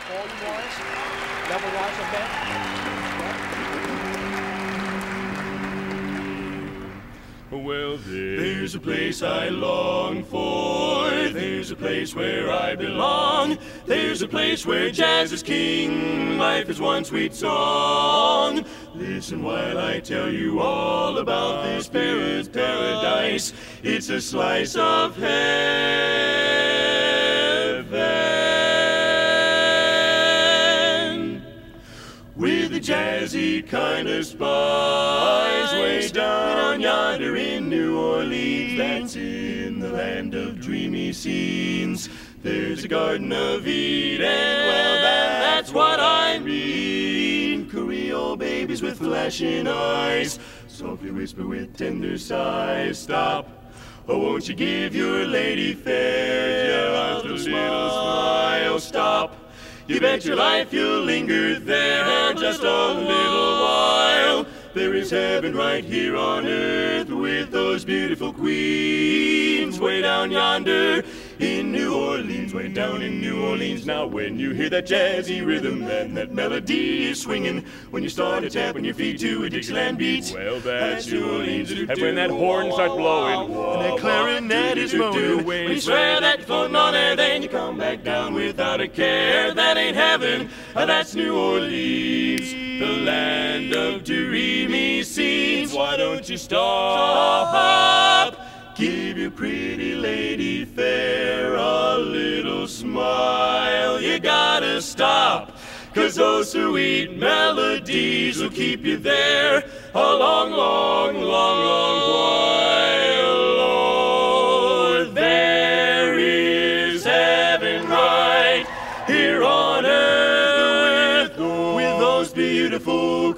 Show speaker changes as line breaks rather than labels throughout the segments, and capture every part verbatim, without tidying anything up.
volume-wise, level-wise, okay?
Well, there's a place I long for. There's a place where I belong. There's a place where jazz is king. Life is one sweet song. Listen while I tell you all about this parrot's paradise. It's a slice of heaven with a jazzy kind of spice way down yonder in New Orleans. That's in the land of dreamy scenes. There's a Garden of Eden, well then that's what I mean. Creole babies with flashing eyes, softly whisper with tender sighs. Stop, oh won't you give your lady fair just a little smile. Stop, you bet your life you'll linger there just a little while. There is heaven right here on earth with those beautiful queens way down yonder in New Orleans, way down in New Orleans. Now when you hear that jazzy rhythm and that melody is swinging, when you start to tap on your feet to a Dixieland beat, well that's New Orleans. And when that horn starts blowing and that clarinet is moaning, when you swear that you're floating on air, then you come back down without a care. That ain't heaven, that's New Orleans, the land of dreamy scenes. Why don't you stop? Give your pretty lady fair a little smile. You gotta stop, 'cause those sweet melodies will keep you there a long, long, long, long while. Oh, there is heaven right here on earth with those beautiful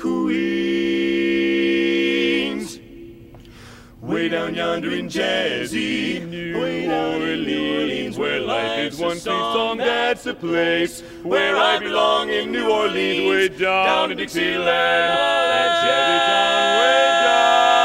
queens. Way down yonder in jazzy New Orleans, where life is one sweet song, that's the place where I belong in New Orleans, way down in Dixieland, that jazzy town way down.